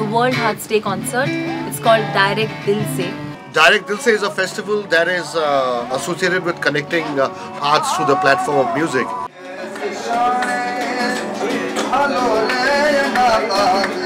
World Hearts Day concert. It's called Direct Dil Se. Direct Dil Se is a festival that is associated with connecting hearts through the platform of music.